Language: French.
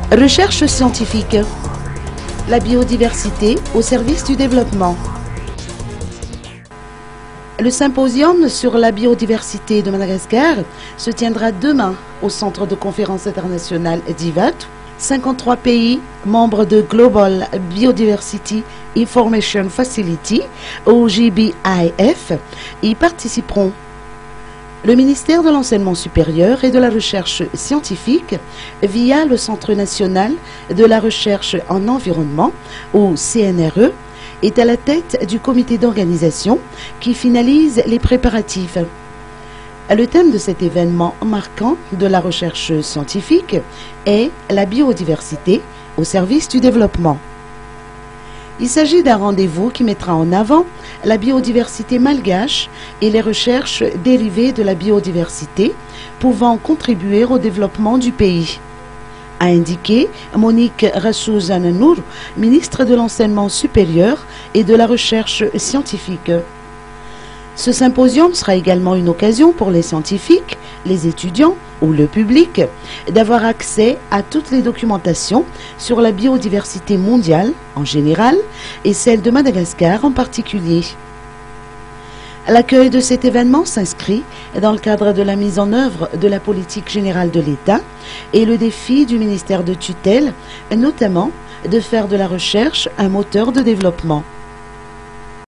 Recherche scientifique. La biodiversité au service du développement. Le symposium sur la biodiversité de Madagascar se tiendra demain au Centre de conférence internationale d'IVAT. 53 pays membres de Global Biodiversity Information Facility, ou GBIF, y participeront. Le ministère de l'Enseignement supérieur et de la Recherche scientifique, via le Centre national de la recherche en environnement, ou CNRE, est à la tête du comité d'organisation qui finalise les préparatifs. Le thème de cet événement marquant de la recherche scientifique est la biodiversité au service du développement. Il s'agit d'un rendez-vous qui mettra en avant la biodiversité malgache et les recherches dérivées de la biodiversité pouvant contribuer au développement du pays, a indiqué Monique Rassouzananour, ministre de l'Enseignement supérieur et de la Recherche scientifique. Ce symposium sera également une occasion pour les scientifiques, les étudiants ou le public d'avoir accès à toutes les documentations sur la biodiversité mondiale en général et celle de Madagascar en particulier. L'accueil de cet événement s'inscrit dans le cadre de la mise en œuvre de la politique générale de l'État et le défi du ministère de tutelle, notamment de faire de la recherche un moteur de développement.